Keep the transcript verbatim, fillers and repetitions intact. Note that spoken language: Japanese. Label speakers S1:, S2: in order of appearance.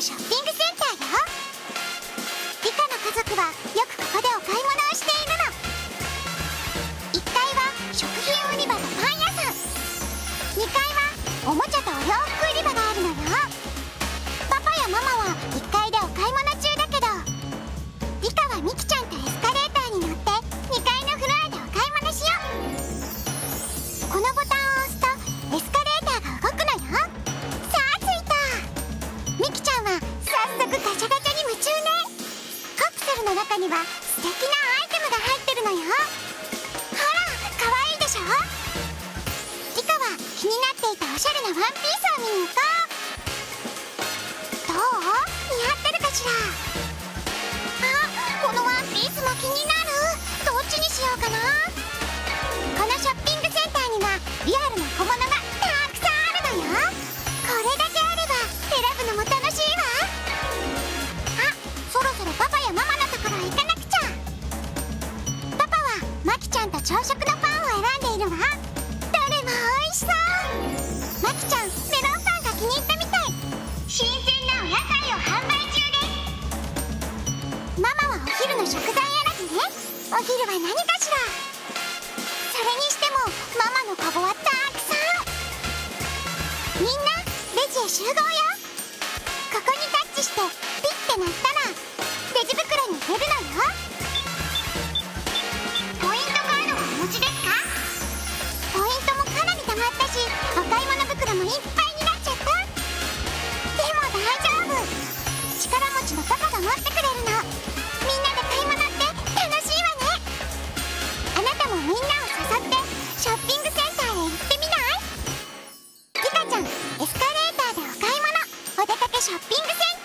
S1: ショッピングセンターよ。リカの家族はよくここでお買い物をしているの。いっかいは食品売り場とパン屋さん、にかいはおもちゃとお洋服売り場があるのよ。パパやママはいっかいでお買い物中だけど、リカはミキちゃんとエスカレーターに乗ってにかいのフロアでお買い物しよう。このボタンを押すとエスカレーターが動くのよ。さあ着いた。ミキちゃんは早速ガチャガチャに夢中ね。カプセルの中には素敵なアイテムが入ってるのよ。ほらかわいいでしょ。リカは気になっていたおしゃれなワンピースを見に行こう。どう？似合ってるかしら。あ、このワンピースも気になる。どっちにしようかな。このショッピングセンターにはリアルな小物がたくさんあるのよ。これだけあれば選ぶのも楽しいわ。あ、そろそろパパやママのところへ行かなくちゃ。パパはマキちゃんと朝食のパンを選んでいるわ。どれも美味しそう。マキちゃんメロンパンが気に入ったみたい。新鮮なお野菜を販売中です。ママはお昼の食材選びね。お昼は何かしら。それにしてもママのカゴはたくさん。みんなレジへ集合よ。ここにタッチしてピッて鳴ったらレジ袋に入れるのよ。ポイントカードはお持ちですか？ポイントもかなり貯まったし、お買い物袋もいっぱいになっちゃった。でも大丈夫、力持ちのパパが持ってくれるの。みんなで買い物って楽しいわね。あなたもみんなを誘ってショッピングセンターへ行ってみない？リカちゃんエスカレーターでお買い物、お出かけショッピングセンター。